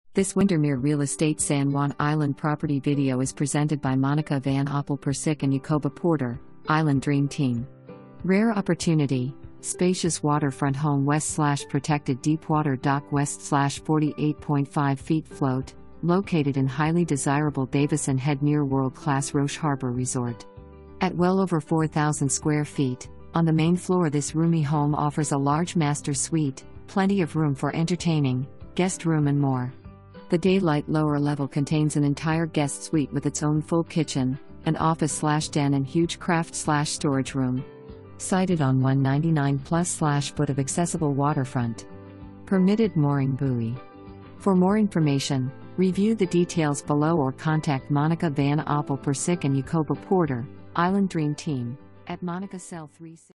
This Windermere Real Estate San Juan Island property video is presented by Monica Van Appel-Persick and Jacoba Porter, Island Dream Team. Rare opportunity, spacious waterfront home west/protected deepwater dock west/48.5 feet float, located in highly desirable Davison Head near world-class Roche Harbor Resort. At well over 4,000 square feet, on the main floor this roomy home offers a large master suite, plenty of room for entertaining, guest room and more. The daylight lower level contains an entire guest suite with its own full kitchen, an office/den and huge craft/storage room. Sited on 199+ foot of accessible waterfront. Permitted mooring buoy. For more information, review the details below or contact Monica Van Appel-Persick and Jacoba Porter, Island Dream Team, at Monica Cell 36.